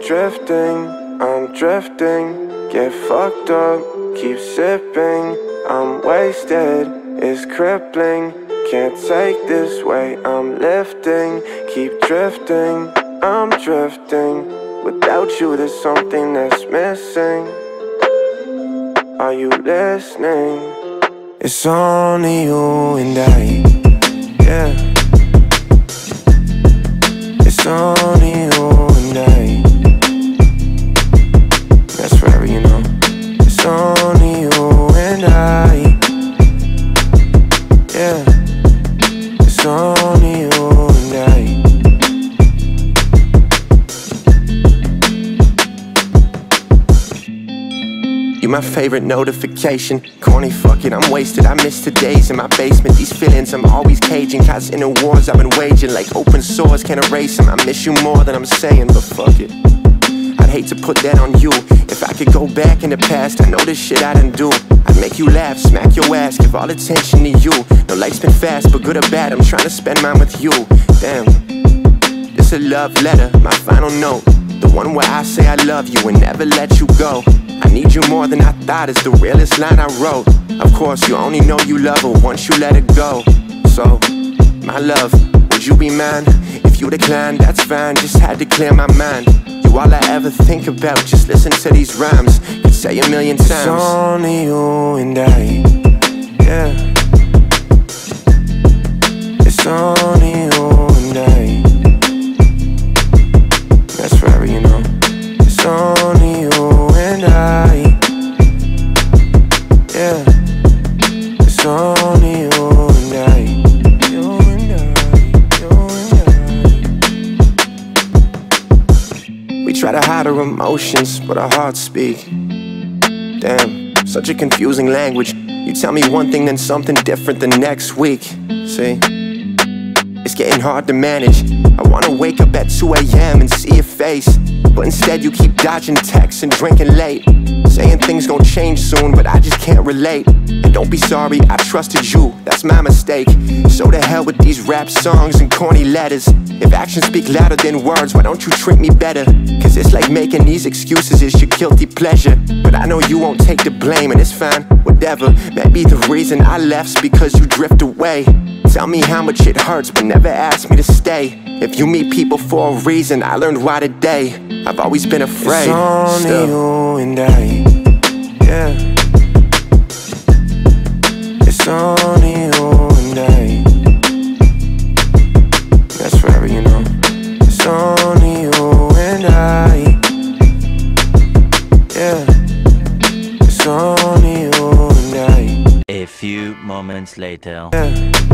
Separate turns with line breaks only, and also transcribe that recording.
I'm drifting, get fucked up, keep sipping. I'm wasted, it's crippling. Can't take this weight, I'm lifting. Keep drifting, I'm drifting. Without you there's something that's missing. Are you listening? It's only you and I, yeah. It's only you and I. That's forever, you know. It's only you and I, yeah. It's only you and I. You my favorite notification. Corny, fuck it, I'm wasted. I miss the days in my basement. These feelings I'm always caging. Cause in the wars I've been waging, like open sores can't erase them. I miss you more than I'm saying, but fuck it, I'd hate to put that on you. If I could go back in the past, I know this shit I didn't do. I'd make you laugh, smack your ass, give all attention to you. No, life's been fast, but good or bad, I'm trying to spend mine with you. Damn, this a love letter, my final note. The one where I say I love you and never let you go. I need you more than I thought is the realest line I wrote. Of course, you only know you love her once you let it go. So, my love, would you be mine? If you decline, that's fine, just had to clear my mind. You all I ever think about, just listen to these rhymes. Could say a million times. It's only you and I, yeah. It's only you and I. That's forever, you know. It's only you and I, yeah. It's only you and I. You and I, you and I. We try to hide our emotions, but our hearts speak. Damn, such a confusing language. You tell me one thing, then something different the next week. See, it's getting hard to manage. I wanna wake up at 2 AM and see your face, but instead you keep dodging texts and drinking late. Saying things gon' change soon, but I just can't relate. And don't be sorry, I trusted you, that's my mistake. So to hell with these rap songs and corny letters. If actions speak louder than words, why don't you treat me better? Cause it's like making these excuses is your guilty pleasure. But I know you won't take the blame and it's fine, whatever. Maybe the reason I left's because you drift away. Tell me how much it hurts, but never ask me to stay. If you meet people for a reason, I learned why today. I've always been afraid. It's only you and I, yeah. It's only you and I. That's forever, you know. It's only you and I, yeah. It's only you and I.
A few moments later.
Yeah.